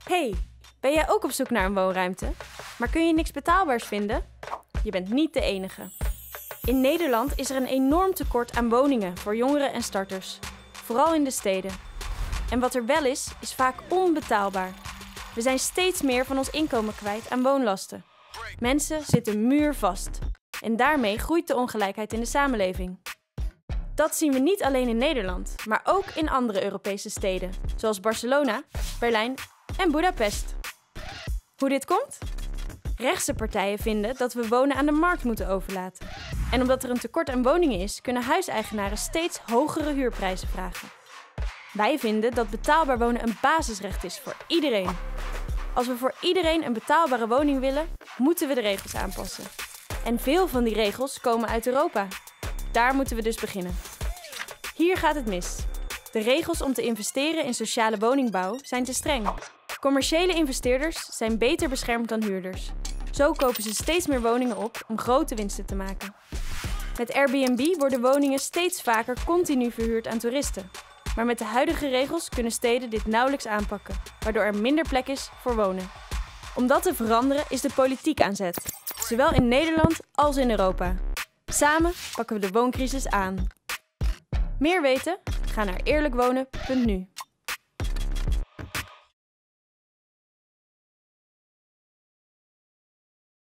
Hey, ben jij ook op zoek naar een woonruimte? Maar kun je niks betaalbaars vinden? Je bent niet de enige. In Nederland is er een enorm tekort aan woningen voor jongeren en starters. Vooral in de steden. En wat er wel is vaak onbetaalbaar. We zijn steeds meer van ons inkomen kwijt aan woonlasten. Mensen zitten muurvast. En daarmee groeit de ongelijkheid in de samenleving. Dat zien we niet alleen in Nederland, maar ook in andere Europese steden, zoals Barcelona, Berlijn en Budapest. Hoe dit komt? Rechtse partijen vinden dat we wonen aan de markt moeten overlaten. En omdat er een tekort aan woningen is, kunnen huiseigenaren steeds hogere huurprijzen vragen. Wij vinden dat betaalbaar wonen een basisrecht is voor iedereen. Als we voor iedereen een betaalbare woning willen, moeten we de regels aanpassen. En veel van die regels komen uit Europa. Daar moeten we dus beginnen. Hier gaat het mis. De regels om te investeren in sociale woningbouw zijn te streng. Commerciële investeerders zijn beter beschermd dan huurders. Zo kopen ze steeds meer woningen op om grote winsten te maken. Met Airbnb worden woningen steeds vaker continu verhuurd aan toeristen. Maar met de huidige regels kunnen steden dit nauwelijks aanpakken, waardoor er minder plek is voor wonen. Om dat te veranderen is de politiek aan zet, zowel in Nederland als in Europa. Samen pakken we de wooncrisis aan. Meer weten? Ga naar eerlijkwonen.nu.